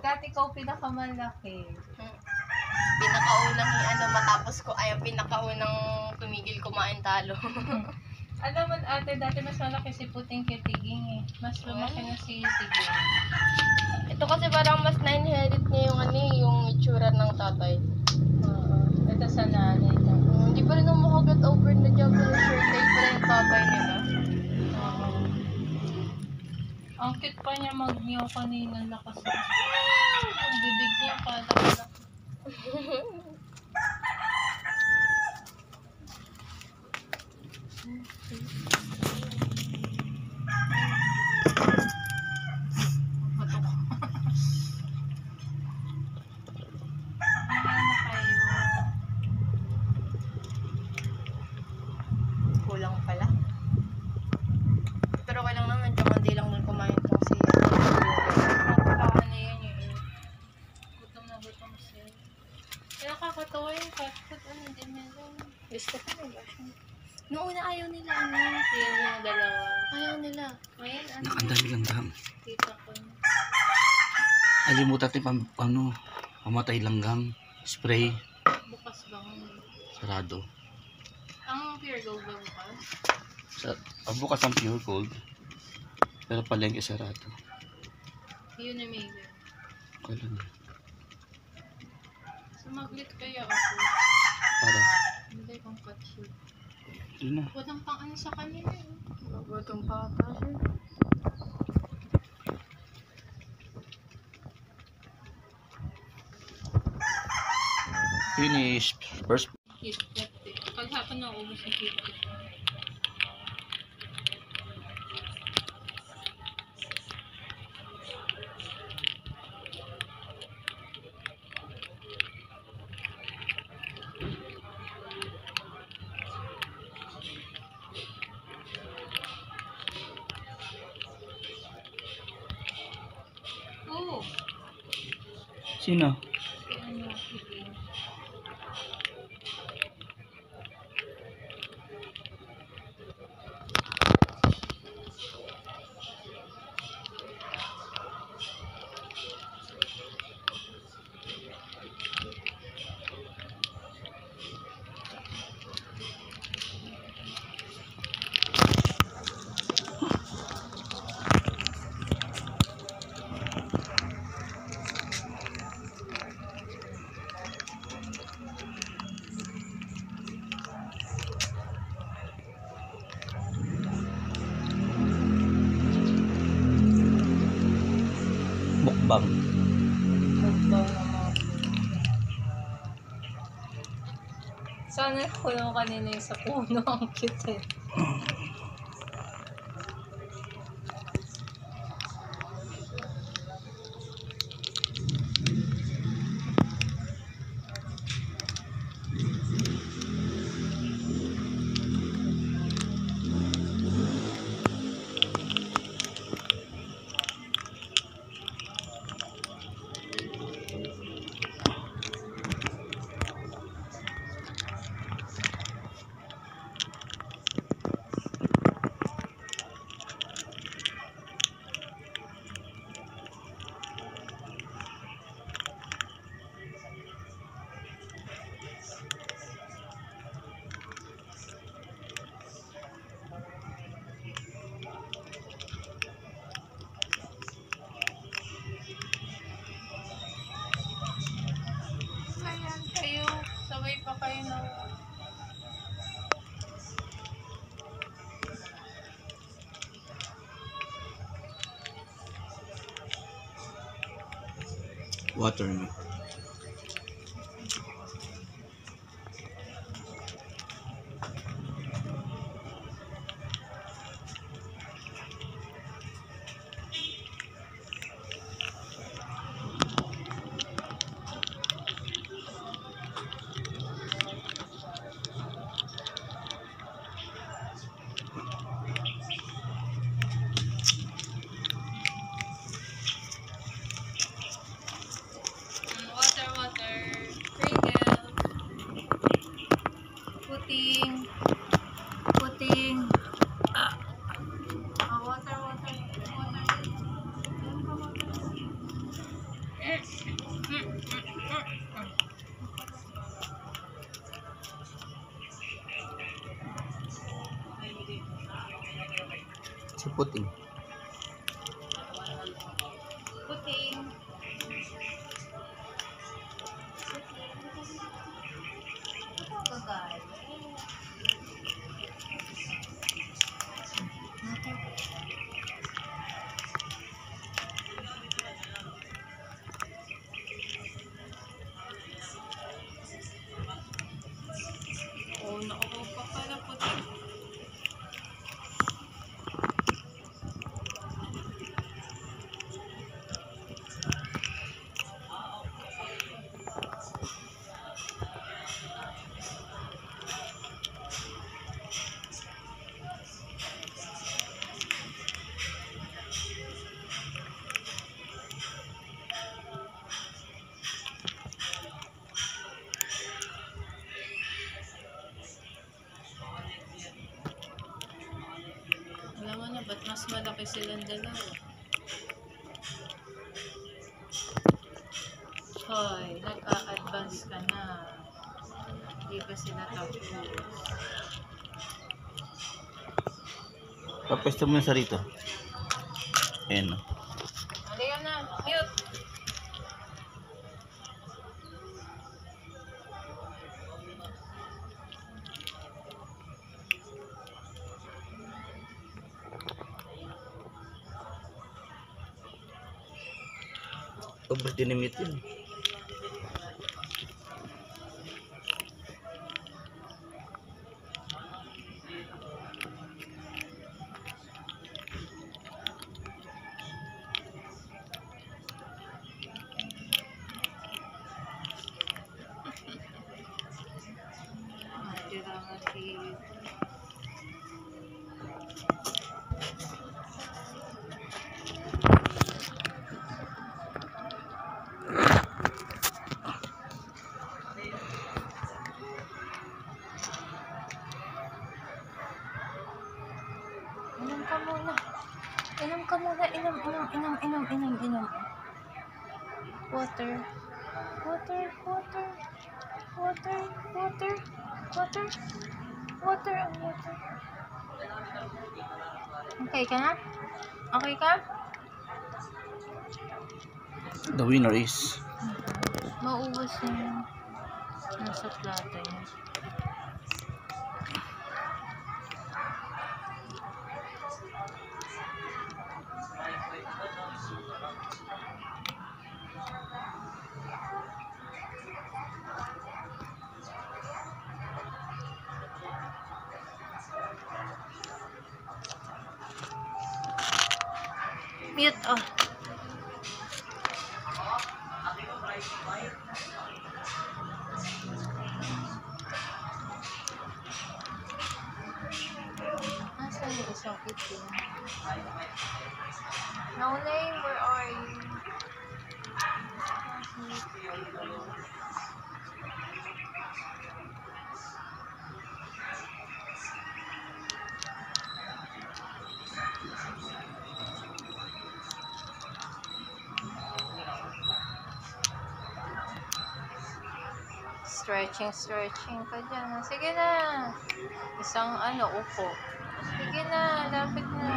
Kat, ikaw pinakamalaki. Pinakaunang matapos ko ay pinakaunang tumigil kumain talo. Alam mo ate, dati mas malaki si Puting kay Tiging eh. Mas lumaki na si Tiging. Ito kasi parang mas na-inherit niya yung yung itsura ng tatay. Ito sa nanay ito. Hindi pa rin ako makaget over na Japanese short tail pa rin yung tatay nila. Ang cute pa niya mag-meow kanina, lakas na. Ang bibig niya pala. Kulang pala. Pero kailang naman, hindi lang nun kumain to si Nakakaano na yan eh. Gutom na gutom siya. Kaya kakatawa yung cat food, ano din nila. gusto ko na ba? Noong una ayaw nila, Yan yung dalawa. Ayaw nila. Ngayon, ano Nakandami lang dam. tita ko. Alimutan natin pamatay langgam. Spray. Bukas ba ngayon? Sarado. Ang pure gold ba bukas? Bukas ang pure gold. Pero palengke sarado. Yun na maybe. Kala niya. Sumaglit kaya ako. Para. Hindi kong cut food. Yun na. Walang pang ano sa kanila eh. Gutong bata siya. Finish. First. KitKat eh. Paghapon na ubos ng KitKat. Oh! Sino? Ano, sige. Mukbang. Mukbang na mga sana ko yung kanina yung sa puno. Ang cute eh. Ayan kayo. Sabay pa kayo na. Water me. puting. Puting. Oh, nakaupo pa pala puting. Alam mo na, ba't mas malaki silang dalawa? Hoy, nag-a-advance ka na. Hindi pa sila tapos. Papesto mo na sa rito. Ayan. Halika na, mute! Ubus dinamit yun. Tira nga si... Inom ka muna. Inom ka muna. Inom. Water. Water. Okay ka na? Okay ka? The winner is Maubos na yung nasa plato niya. Mute, oh. Nasaan yung isang itim? No name, where are you? Stretching ka dyan. Sige na. Isang upo. Sige na, lapit na.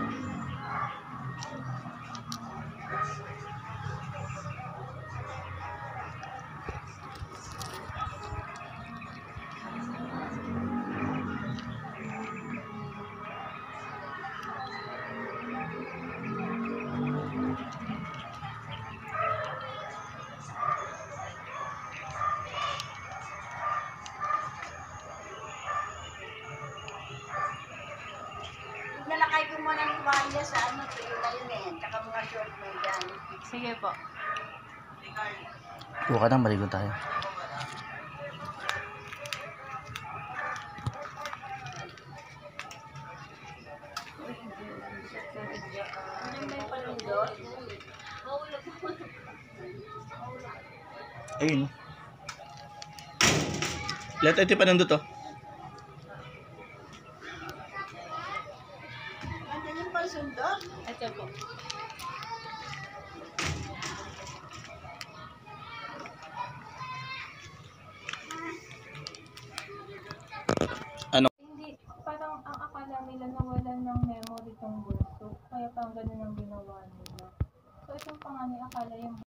Nalakay ko muna ng tuwalya sa tuyo na yun eh. Tsaka mga short mo dyan. Sige po. Huwag ka na, maligo tayo. Ano may palundot? Ayun. Lahat ito pa nandun to. Ano yung palsundot? Ito po. Ano? Hindi, parang ang akala nila nawalan ng memory tong bulsa. kanya akala yung